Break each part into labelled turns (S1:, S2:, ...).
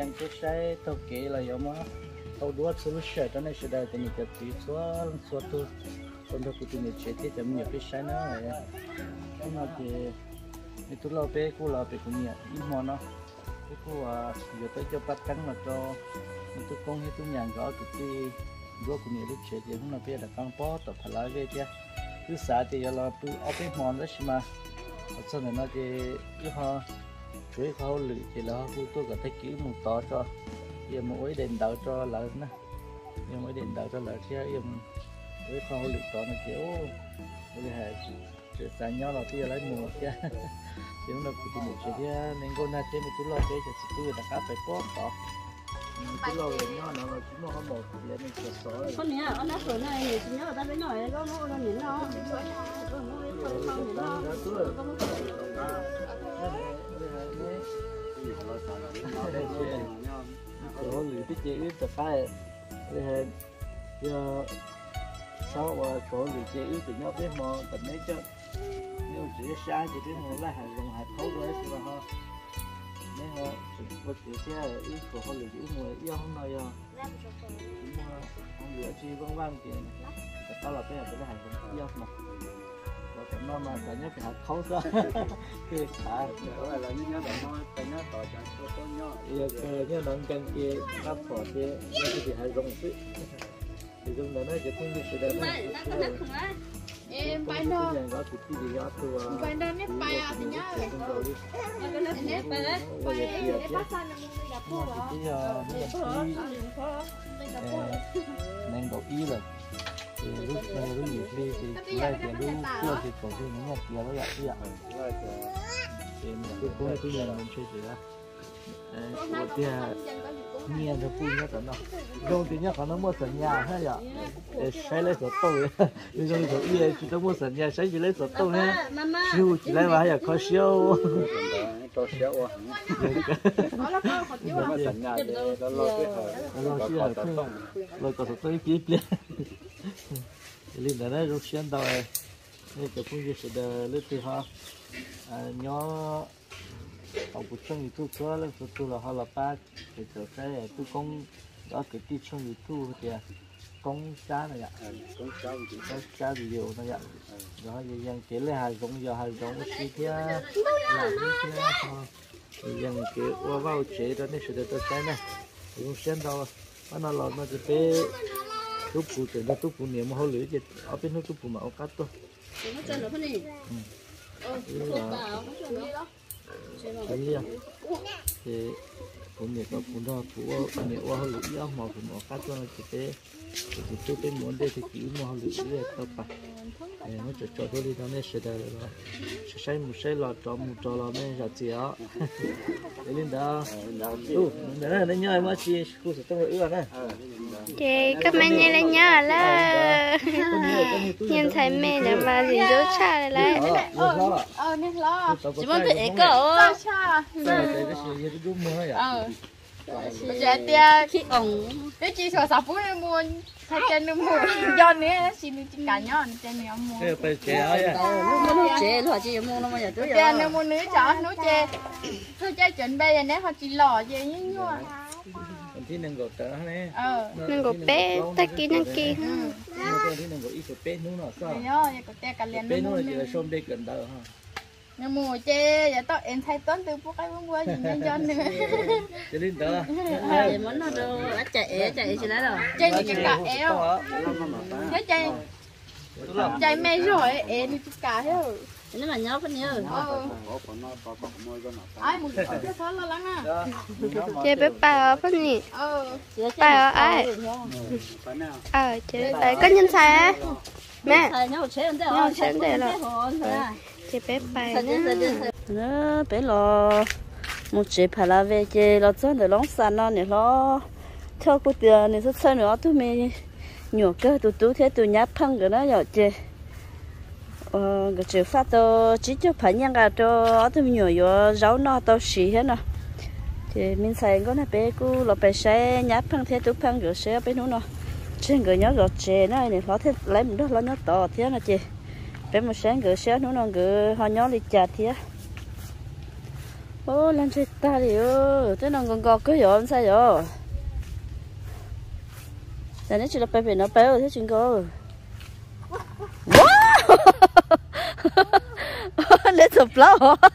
S1: yang cái sai tàu kế là giống mà tàu đua số lúc sẽ cho nên sẽ đây thì mìnhจะตีsố tuคนเราคุยเนี่ยเชื่อที่จะมีอะไรใช้นะที่เราจะในตัวเราไปกูเราไปกูเนี่ยอีมอนเนาะกูว่าอยู่ตัวจะปัดกันมาจอมันตัวกงให้ตัวอย่างก็ตัวที่รู้กูเนี่ยรู้เชื่อที่เราไปแต่กังป้อต่อพลายเวทีคือสาที่เราไปเอาไปมอนแล้วใช่ไหมส่วนนั้นเราจะยี่ห้อช่วยเขาหรือที่เราพูดตัวกับตะกี้มุต่อจอยังไม่เด่นดาวจอแล้วนะยังไม่เด่นดาวจอแล้วที่ยังvới kho lựu to nó kiểu bây giờ để sáng nhau là tia lấy mùa kia kiểu là cũng một chuyện kia nên con na trên một chút lo cái chỉ tôi đã cá phải bóp tỏ chút lo rồi nhau nó chúng nó không một lên mình sửa sỏi
S2: con nhá con đã sửa này thì chúng nó ta phải nói nó nó nhìn nó
S1: chỗ lựu cái chế ít tập cái giờ sau và chỗ lì chế yếu thì nhau biết mà tận đấy chứ nếu chỉ sai thì cái người lại hàng dùng hạt khấu với thì họ nên họ vật chỉ xe yếu của họ lì yếu người yêu không nói không lựa chi văng văng thì tao là cái hàng dùng yêu mà và tận nó mà cả nhớ phải hạt khấu ra thì cả
S3: đó là những nhớ nó cái nhớ tỏ cho số nhớ
S1: giờ nhớ đằng căn kia đắp bỏ kia thì hạt dùng chứ thì dùng đó nóจะพุ่งไปได้
S2: bay nó
S1: อย่างก็ติดที่ดีก็ตัว
S2: bay nó nếp bay à thì nhá cái nó nếp bay đấy bay bắt sang là mình gặp cô đó
S1: nên có ý là thì lúc nhiều khi thì lại thì lúc chưa thì còn cái những kia nó vậy chứ ạ thì mình cũng cái nhà mình chơi gì đó một tia nghe nó vui nhất là nó dùng thì nhá còn nó mua sẵn nhà hay vậy để xây lấy sổ tàu đi dùng sổ yên chỉ có mua sẵn nhà xây chỉ lấy sổ tàu nhé siêu chỉ lấy vào hay là có siêu
S3: cho xéo à nó sẵn nhà để nó lo cái
S1: rồi có sổ tàu kia kia lên đó nó rút xuyên tàu này cái cũng như sẽ đợi lên từ họ nhỏ họ cũng trong YouTube số là số là họ là ba thì trở cái tôi công đó cái tí trong YouTube thì công giá này ạ công giá nhiều này ạ đó giờ dân kể lại hai giống giờ hai giống xí kia là như kia dân kể qua vào chế đó nên sẽ được cái này thì cũng xem đâu nó là nó chỉ bé lúc phụ thì nó lúc phụ niệm mà họ lưỡi thì ở bên lúc phụ mà ở cắt thôi
S2: nó chân nó phân gì
S1: thấy thì cũng nhiều các phụ đó phụ nhiều qua hơi lưỡi mà phụ mà cắt cho nó chỉ thế thì tôi bên muốn đây thì kiểu mà hơi lưỡi để các bạn nó cho tôi đi đó nên sẽ đây là sẽ xây một xây lò cho một trò lò nên là gì đó để lên đó đấy là nhớ mà chỉ khu sẽ tôi ưa này
S4: chị các mẹ nhớ là nhớ là nhìn thấy mẹ là mà gì đó cha lại
S2: nên lo chỉ muốn bị cỡ
S1: cái gì cái đúng mới à
S2: bây giờ tia khi ổng cái chi sờ sập với mua thay chân nó mua do nữa xin cả nhon chân nó mua
S1: cái phải chế ấy
S2: mua chế rồi chị mua nó mà giờ tôi giờ nó mua nữa chó nó chế thôi chế chuẩn bây giờ nếu họ chỉ lò gì như nhau
S1: ที่หนึ่งก็แต่เนี่ย
S4: นึงก็เป๊ะตะกี้นั่งกิน
S1: ที่หนึ่งก็อีกเป๊ะนู้นน่ะซ้อ
S2: เนาะยังก็แต่กันเรียน
S1: เป๊ะนู้นจะชมได้กันได้ฮะ
S2: nhưng mùa chê giờ tao em thay toán từ phút cái bông qua gì nhân dân nữa
S1: จะลิ้นเด้อ
S2: thì món nó đâu chạy chỉ lấy rồi chạy như cả eo thế chạy mày rồi em đi cả hết nếu mà nhớ phải nhớ ai một cái số lo lắng à
S4: chị bé bà phải nhỉ bà ai chị bé có nhân sai mẹ nhau xem đây là chị bé bà
S2: nó bé lo một chị phải là về chị lo cho để lóng sàn nó này lo theo cô tiền này rất sao nữa tụi mình nhiều cái tụi thế tụi nhát phăng cái đó rồi chị cái chuyện phát to chỉ cho phải nhân cả cho tụi nhiều vô rau nó to xì hết nè thì mình xài có này bé cô là bé xe nhát phăng thế tụi phăng rồi xe bé nó trên người nhớ rồi chị này nó thế lấy một đó nó nhớ to thế nè chị. เป็นมาแสงเกิดเช้านู้นน้องเกิดหอยย้อนลิจ่าเทีย ô làm chết ta đi ơ thế nào còn cái gì sao vậy giờ nó chỉ là phải nó béo thế chuyện cô wow lên thụp lâu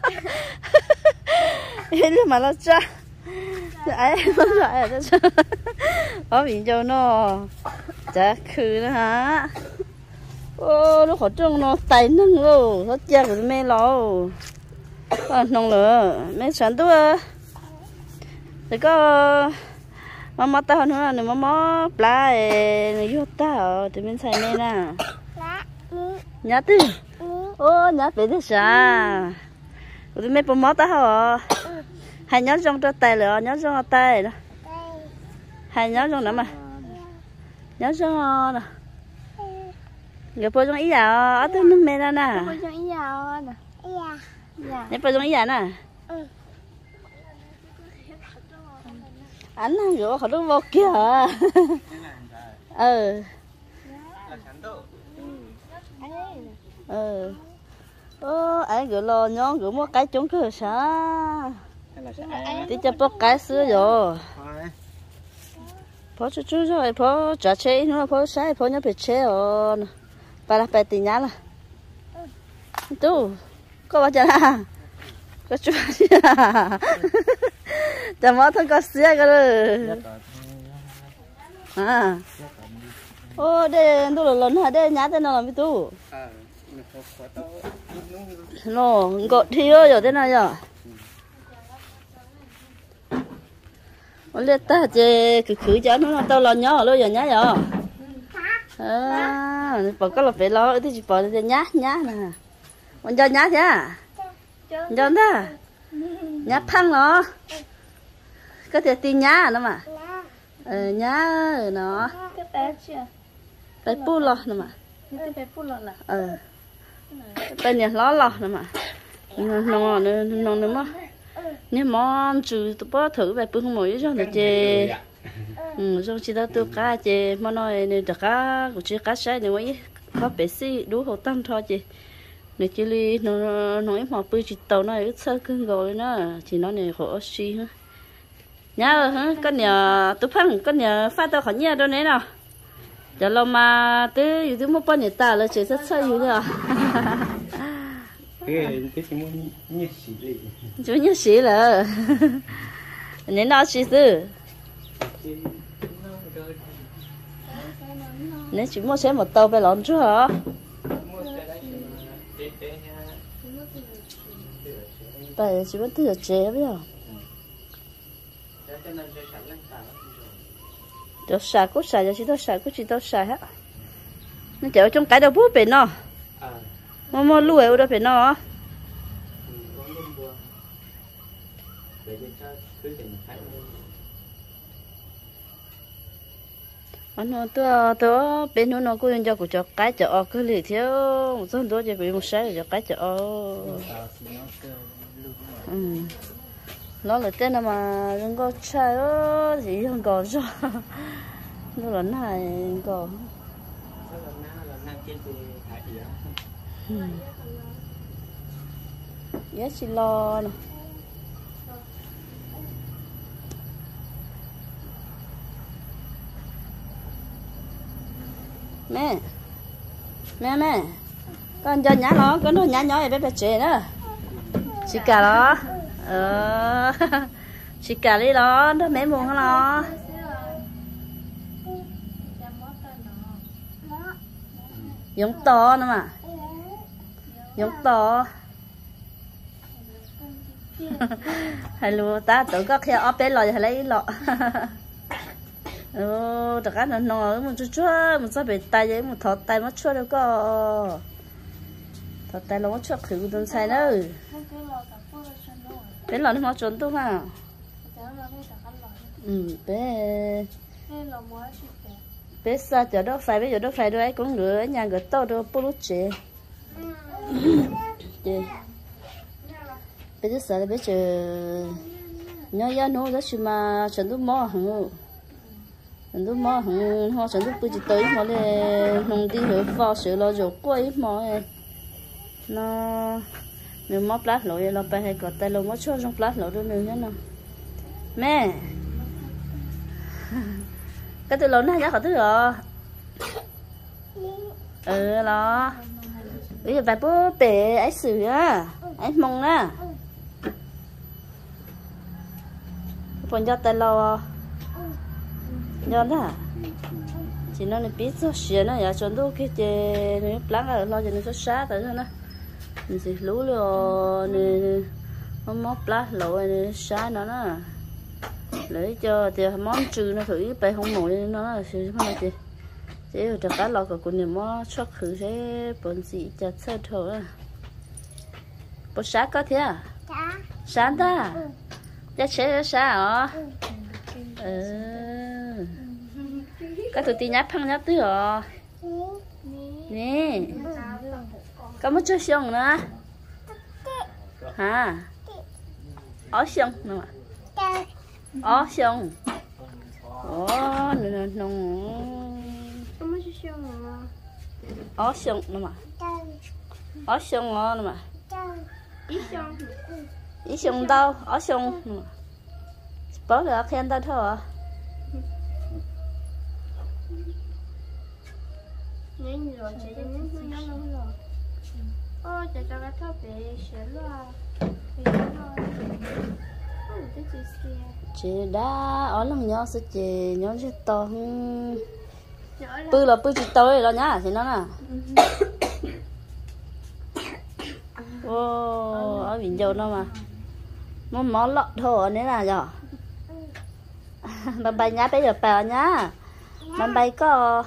S2: lên mà nó cha ấy nó lại nó cha ở biển châu nó chả khứ nữa hả ô nó khó trông nó tay nâng luôn nó cha của mẹ lo nông lửa mẹ sản tôi thì có mama ta hơn nữa nữa mama plá này vô ta thì mình xài mẹ nè nhá tư ô nhá bé thế sao tụi mẹ bấm ta hả hai nhá trong cho tay lửa nhá trong tay đó hai nhá trong nữa mà nhá trong nè người bố trong ý nào ở bên mẹ nè nè
S4: bố trong ý nào nè
S2: nè bố trong ý nào nè anh rửa họ đúng vô kia anh rửa lo nhón rửa mua cái trống cơ sao tí cho bóc cái sữa rồi phó chú rồi phó trả chế nữa phó sai phó nhớ phải chế rồi bà là phải tiền nhá là tu có bao giờ à có chú chả mất thôi có xía cái đó à ô đây tôi lớn hả đây nhá thế nào làm tu nó gọt thì rồi thế nào giờ lên ta chơi cứ cho nó tao lo nhỏ rồi giờ nhá giờ bỏ cái là phải lo thì chỉ bỏ thì nhá nè còn cho nhá thế cho ta nhá phăng nó có thể tin nhá nó mà nhá nó phải pu lo nó mà bên nhà lo nó mà nó mà nếu món chú tụi bố thử về bưng mỗi cho nó chê rồi chỉ tao tụi cá chê mà nói nên tất cả của chị cá sai này mấy có bé xí đủ hồ tăng thôi chị này chỉ li nó nói mà bưng chỉ tàu nó ít sơ cưng rồi nó chỉ nó này khổ xí ha nhá hả con nhà tụi phăng con nhà phát tao khỏi nhà đâu nấy nào giờ lâu mà tới từ một bao nhiêu ta là chỉ rất sơ yếu rồi
S3: cái chỉ muốn nhét xí đi
S2: chú nhét xí là nên nó xí chứ nên chỉ mua xe một tàu về lon chứ hả tại chỉ muốn thử chế bây giờ cho xài cũng xài cho chỉ tao xài cũng chỉ tao xài hết nó chở trong cái đầu bút bên nó mà lùi ở đâu bên nó nó tôi bên nó cũng cho của cho cái chợ cứ lì thiếu một số đó chỉ bị một sai cho cái chợ nó là tên mà không có sai đó thì không còn rồi nó là này còn giá chỉ lo nè mẹ con cho nhá nó con nó nhá nhỏ để bé trẻ nữa chị cả đó chị cả đi đó đó mẹ buồn nó giống to nữa mà giống to hay luôn ta tự có khi ốp bé lòi hay lấy lọ tất cả nó một chút một số bị tay vậy một thọt tay mất chút đâu có thọt tay nó mất chút khử đơn sai nữa bé lò nó mất trốn đúng không bé sao cho đó phải bây giờ đó phải đôi cũng ngựa nhà người to đâu bố lút chị bây giờ sao bây giờ nhớ nhớ nó đó chứ mà chuẩn đúng mò hả đúng mò họ chuẩn đúng bây giờ tới mà lên nông đi hướng vào sửa lo rồi quay mò nó nếu mót plát lỗi nó phải hay có tay lô mót cho trong plát lỗi nữa nữa nè mẹ cái từ lớn này chắc khó thứ rồi đó bây giờ phải bố bể ấy xử á anh mong á còn cho tay lô do đó chỉ nó là biết số xuyên nó giờ chọn đâu cái chế nếu plát ở lo cho nó số sát tới nữa mình sẽ lú rồi nè món móc plát lội nè sát nó nè lấy cho thì món trừ nó thử bay không nổi nó là sự không là chị ở trong cá lò của cô niệm món chóc khử sẽ bận gì chặt sơ thở à bột sát có thế à sát ta chặt sẽ sát hả cái tụi tí nhát phăng nhát tứ rồi nè có một chút xong nữa hả ó xong nữa ó xong ó nữa nó
S4: có một chút xong nữa
S2: ó xong nữa mà ó xong nữa mà ý xong đâu ó xong bớt được khen ta thôi
S4: nhanh rồi chị nhanh nhanh lắm rồi ôi chị cho cái thao bị sửa
S2: chị đã ở lần nhau sẽ chị nhóm chị to bự là bự chị tới rồi nhá thì nó nè ô ở biển dầu đâu mà món lọt thôi nên là giờ bạn bay nhá bây giờ bèo nhá bạn bay có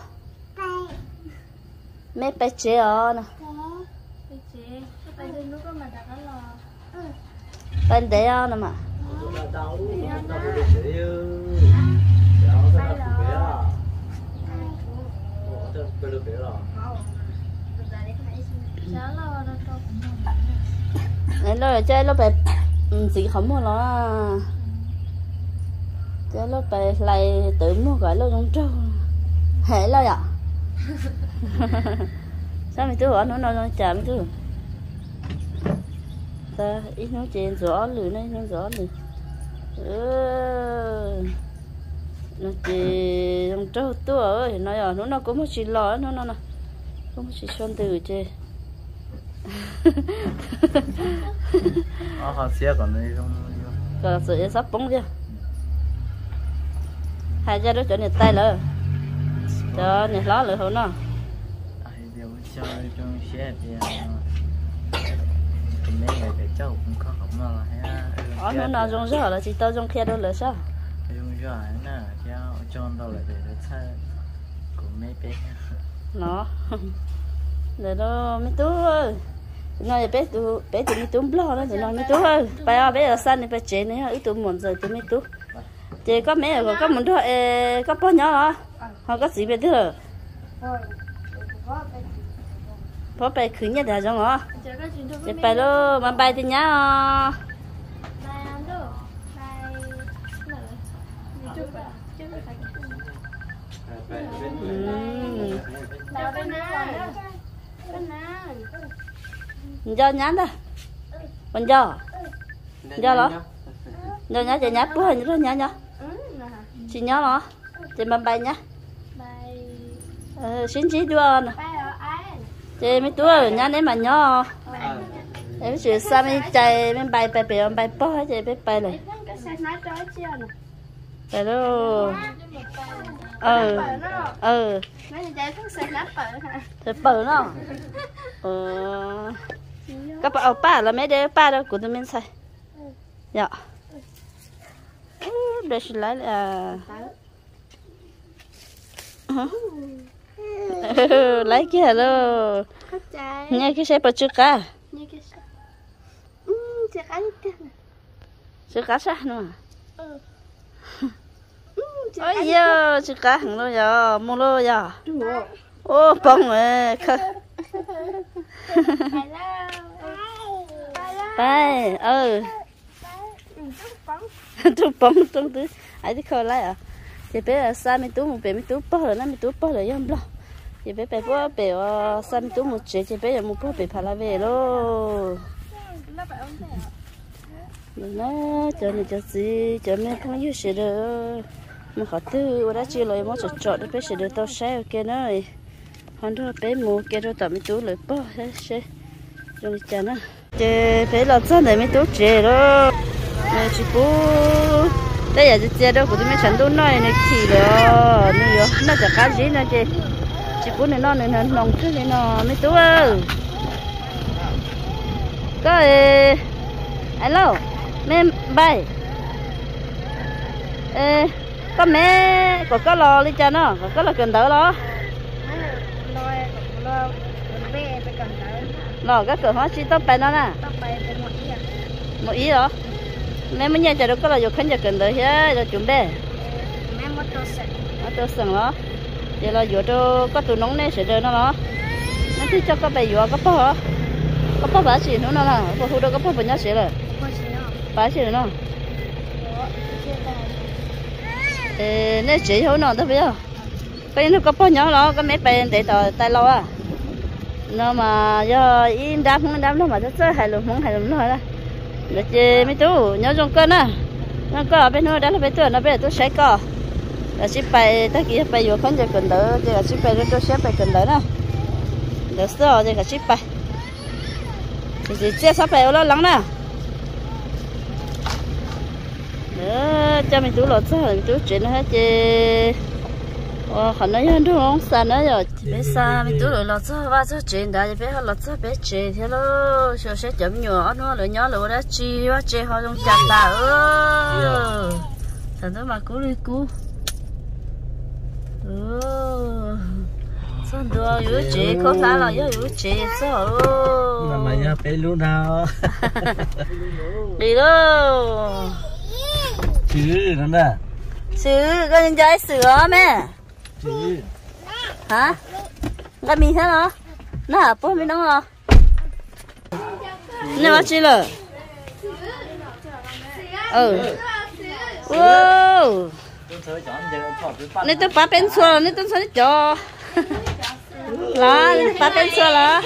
S2: mấy bé chế ở nè bên đấy nè mà nên rồi chơi nó phải gì không mà nó chơi nó phải lại tự mua gọi nó trong trâu hệ lo ạ sao mày tôi hỏi nó chạm chứ ta ít nó trên rõ lưỡi này nó rõ lưỡi nó chỉ trong trâu tua ơi nói à nó cũng một chỉ lo nó cũng một chỉ xuân từ chứ
S1: họ xe còn đây không
S2: còn sự sắp bóng chưa hai cha đó chỗ này tay lỡ cho này ló lỡ hổ nó
S1: cho trong xe thì mấy người cái cháu cũng có không mà
S2: nó nào trong gió là chỉ tao trong khe đâu là sao
S1: trong gió nè cháu trong đâu là để thay của mấy bé
S2: nó để đó mấy tú ơi nói bé tụi mấy tú lo đó thì nói mấy tú ơi bây giờ san thì phải chế này ít tụi muốn rồi tụi mấy tú chế có mấy rồi có muốn thôi có bao nhiêu hả họ có gì biết được bố bay khứ nhất là giống hả chế bay luôn mà bay thì nhá do nhá đó còn do đó do nhá chị nhá bố hình đó nhá nhá chị nhá nó chị mà bay nhá xin chỉ đua nè chị mấy tuổi nhá đấy mà nhá em chỉ sao mấy chạy mấy bay bó hết chị biết bay này rồi đó thì bự nó các bạn ba là mấy đứa ba đâu của tụi mình xài dạ để xin lấy là lấy kia luôn nghe cái xe bật chưa cả chưa cá sao nữa ôi giờ chưa cá hàng luôn giờ mua luôn giờ ô bông rồi bay tôi bông trong tứ ai đi khơi lại à chị bé là sao mình tú một bé mình tú bơ rồi nó mình tú bơ rồi em lo chị bé bé bơ bé sao mình tú một chị bé là một bơ bé phải là về luôn nó cho này cho gì cho mấy con yêu sẽ được mà họ tư đã chia lời mà chọn được bé sẽ được tao sẽ ok nói hắn đó bé mua kia đó tao mới tú lời bỏ hết sẽ rồi chả nó chơi bé là chân này mới tú chơi đó này chị bố đây giờ chơi đâu của tôi mới chọn tú nói này thì đó này nó chả cá gì nữa chơi chị bố này nó nòng trước này nó mới tú ơi có alo mẹ bay có mẹ có lò đi cho nó có lò cần đỡ đó lò cái cửa hóa chỉ tóc bay nó nè một ý đó mẹ mới nhận cho được có lò dục khánh cho cần đỡ hết rồi chuẩn bị mẹ tôi sẵn đó giờ là dục cho có tụ nóng này sẽ đỡ nó đó nó thích cho có bay dục có bao bả gì nữa nè có hú đâu có bao nhiêu xí rồi bả xí rồi nó nếu chỉ hú nó đâu bây giờ cái nó có bao nhiêu đó có mấy bên để tay lâu à nó mà do in đám nó mà rất hài lòng nó rồi đó để chơi mấy tú nhớ trong cơn á nó có ở bênนู้đó là bên tôi nó bên tôi sẽ có là chỉ bay tới kia bay vô khán giả cần đỡ thì là chỉ bay tôi sẽ bay cần đỡ đó để sau thì là chỉ bay thì chia sắp bèo lo lắng nè nữa cho mình tú lột sao mình tú chuyện hết chứ họ nói hơn đúng không sao nữa rồi bé sao mình tú lột sao và sao chuyện đã bé họ lột sao bé chuyện thế lo cho sẽ chậm nhỏ nó lại nhỏ lụa đã chi quá chơi họ trong chặt ta thằng đó mà cú đi cú sao đùa yếu chị có phải là yếu chị sao
S1: mà nhá bé luôn nào
S2: đi đâu
S1: chứ nó nè
S2: chứ cái nhân trái sữa mẹ
S1: chứ
S2: hả cái mình thế nào nè bố mình đâu rồi nè bác chị rồi wow nên tôi bắt bên xua nên tôi sẽ cho là bắt bên xua là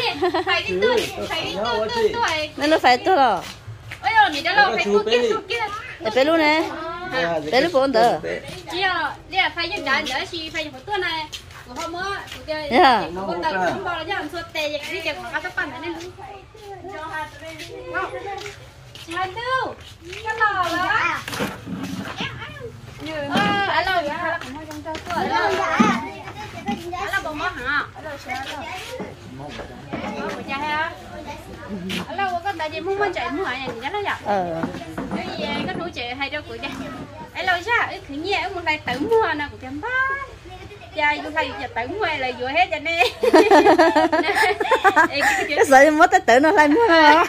S2: nên nó phải tôi rồi để bé luôn nè bé lúc bốn tờ
S4: phải dân đại đỡ chị phải một tuần này của hôm á con tàu chúng bao là làm suốt tè đi chèo cả các bạn này hai tư cái lò đó alo là cũng hơi trong cho cửa alo bông mó hả alo có tại vì muốn chạy mua này thì nó vậy cái gì cái nuôi chạy hay đâu của cha alo sao cái khỉ nhẹ một này tự mua nè của cha ba cha vô thay giờ tự mua là vừa hết cho nên
S2: cái sợi mất tới tự nó lại mua hả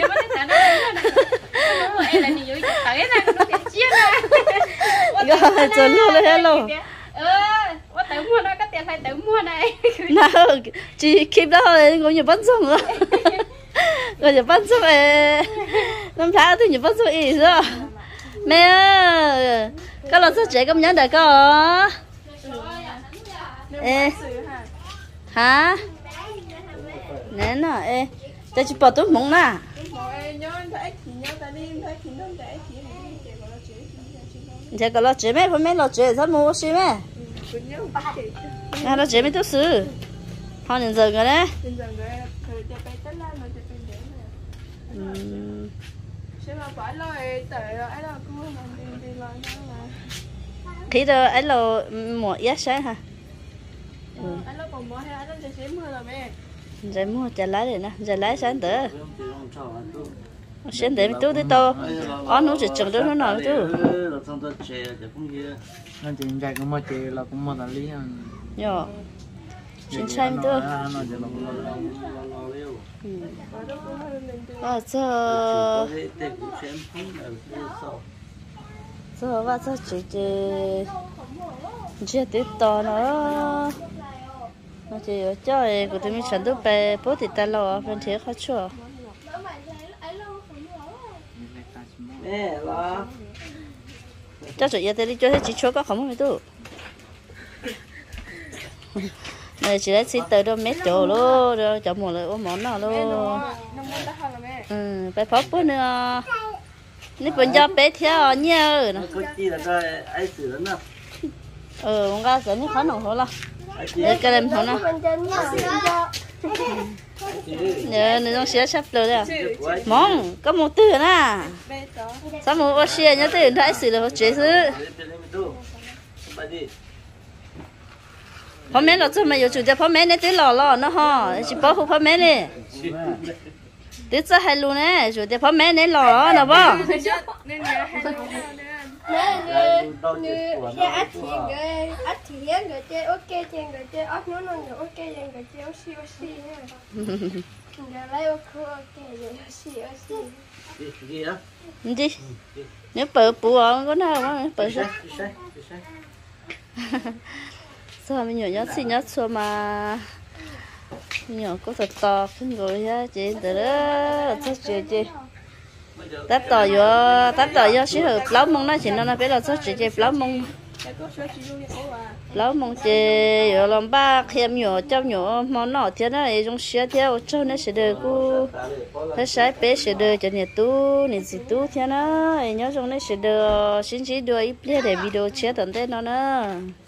S4: em là nhiều tự nè nó tiền chia nè
S2: rồi rồi luôn đấy hello
S4: quá tự mua nó có tiền phải tự mua này
S2: nào chị kịp đó thôi ngồi nhiều bắn sông rồi ngồi nhiều bắn sông này năm tháng thì nhiều bắn sông ý rồi mẹ cái lần sau trẻ công nhớ đời có hả nè nó cho chị bỏ túi mông nè giờ có lo chế mấy phần mấy lo chế sao mua xí mấy lo chế mấy túi xứ họ nhận giờ rồi đấy khi đó ấy là mùa ít sáng hả giờ mua chả lái đấy nè giờ lái sáng tới sáng tới tôi to nó chỉ chừng đó nó nào chứ
S1: nên chị chạy cũng mà chị là cũng mà lý
S2: nhở chính xác tôi giờ và giờ chị tiếp to nữa nó chỉ cho của tụi mình sản xuất về bố thì ta lo bên thế khó chữa cho chị giờ đi cho hết chị chúa có không phải tu này chị lấy xin tới đâu mấy chỗ luôn rồi chọn một lời ôm món nào luôn phải phốt bữa nữa nếu bây giờ bé theo nhiều
S1: nó có chi là cái ai xử nó
S2: ông ra sẽ như khó nổi thôi là để cái em thôi nè nhớ nó trong xe sắp rồi đấy mong có một từ nè sao một ô xe nhớ từ thái xử là chế chứพ่อแม่เราจะมาอยู่จุดเดียวพ่อแม่เนี่ยตื่นหล่อๆเนาะฮะจิป้อหูพ่อแม่เนี่ยตื่นจะให้รู้เนี่ยจุดเดียวพ่อแม่เนี่ยหล่อเนาะบ่
S4: ắt thì hiến người chơi ok chơi người chơi ắt nó ok chơi người chơi oxy nha giờ lấy ok rồi oxy
S1: gì đó
S2: gì nếu bự bự có nào không bự sao sao mình nhỏ nhát xí nhát xua mà nhỏ có thật toขึ้นrồi á chị từ đó chắc chị tát tỏ vô xí hở lâu mông nó chỉ nó biết là sao chị lâu mông chị rồi làm ba thêm nhỏ trong nhỏ món nọ thế này trong xe theo cho nó sẽ được cô thấy sai bé sẽ được cho nhiệt tu nhiệt gì tu thế nó nhớ trong nó sẽ được xin chỉ đuổi ít để video chia tận tên nó nữa